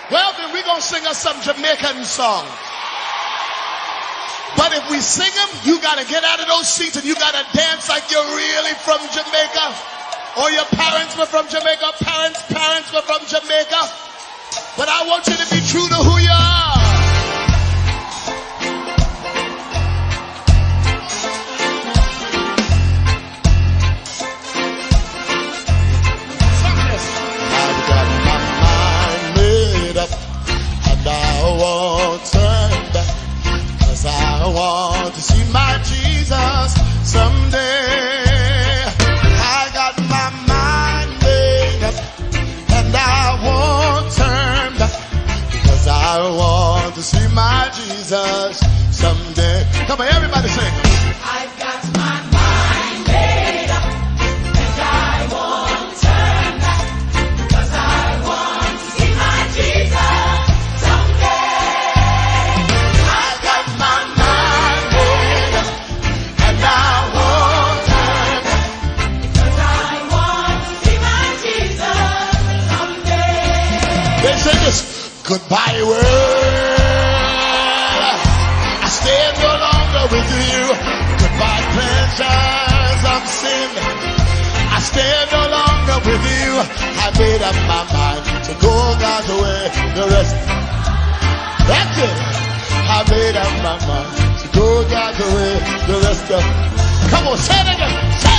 Well, then we're going to sing us some Jamaican songs. But if we sing them, you got to get out of those seats and you got to dance like you're really from Jamaica. Or your parents were from Jamaica, parents were from Jamaica. But I want you to be true to who you are. I've got my mind made up and I won't turn back. I want to see my Jesus someday. I got my mind made up and I won't turn back because I want to see my Jesus someday. Come on, everybody sing. I've got my mind made up and I won't turn back because I want to see my Jesus someday. Goodbye world, I stay no longer with you. Goodbye pleasures of sin, I stay no longer with you. I made up my mind to go God's way, the rest. That's it. I made up my mind to go God's way, the rest of. Come on, say it again. Say